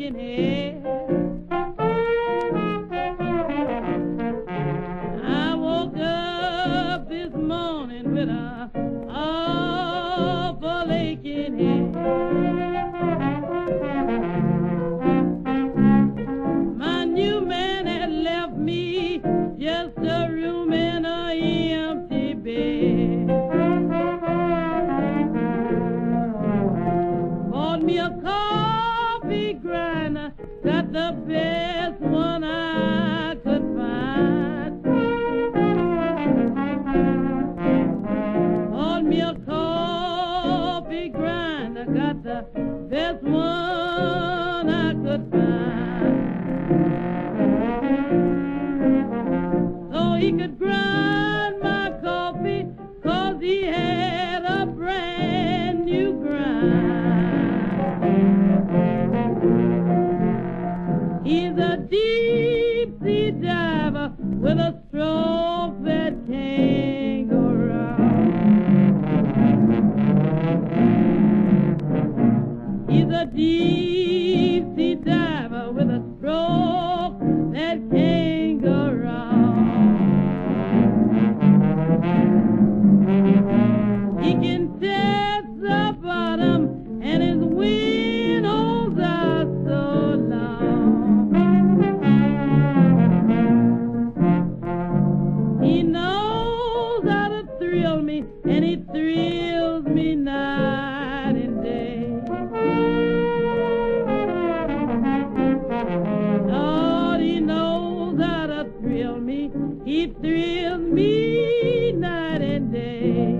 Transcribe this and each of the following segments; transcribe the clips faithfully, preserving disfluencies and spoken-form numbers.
aching head. I woke up this morning with a awful aching head. My new man had left me just a room and a empty bed. Bought me a coffee grinder, got the best one I could find. Bought me a coffee grinder, got the best one I could find. So he could grind my coffee, 'cause he had a brand new grind. He's a deep sea diver with a stroke that can't go wrong. He's a deep sea diver with a stroke that can't go wrong. He can test the bottom and his windows are so long. He knows how to thrill me, and he thrills me night and day. Lord, he knows how to thrill me, he thrills me night and day.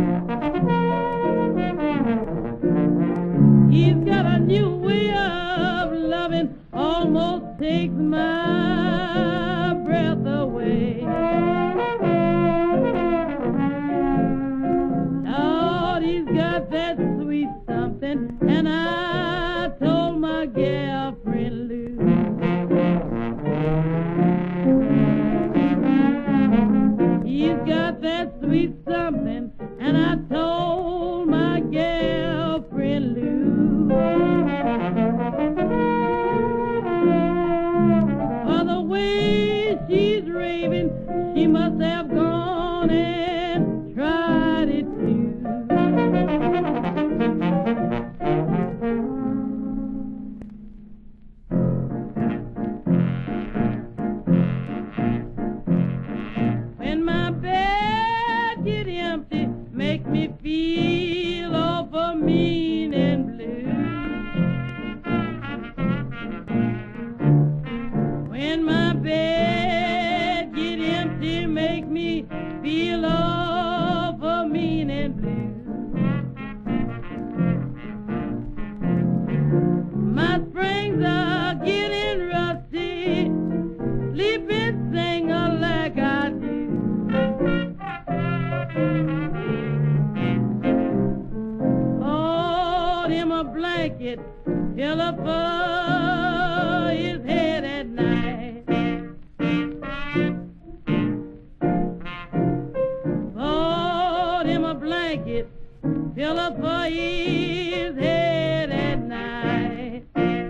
He's got a new way of loving, almost takes my breath away. Lord, he's got that sweet something, and I told my girlfriend Lou. He's got that sweet something, and I told my girlfriend Lou. For the way she's raving, she must have gone and tried it too. When my bed get empty, make me feel awful mean and blue. When my bed get empty, make me feel awful mean and blue. My springs are getting rusty, sleeping singer like I do. Bought him a blanket, pillow for his head at night. Bought him a blanket, pillow for his head at night.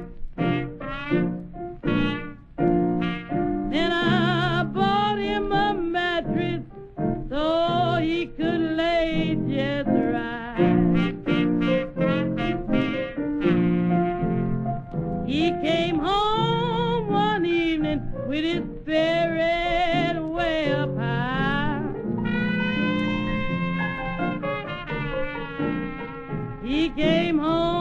Then I bought him a mattress so he could lay just right. He came home one evening with his spirit way up high. He came home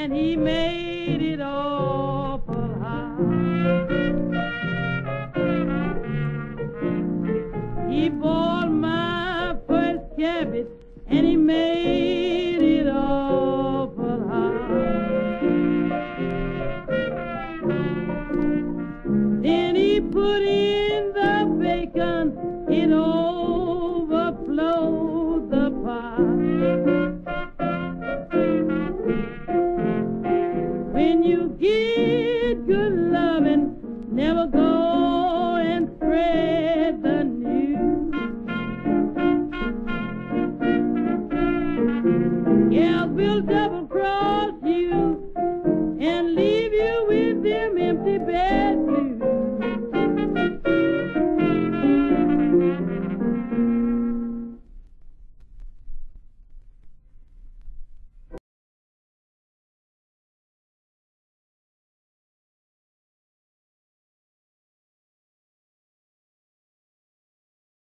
he made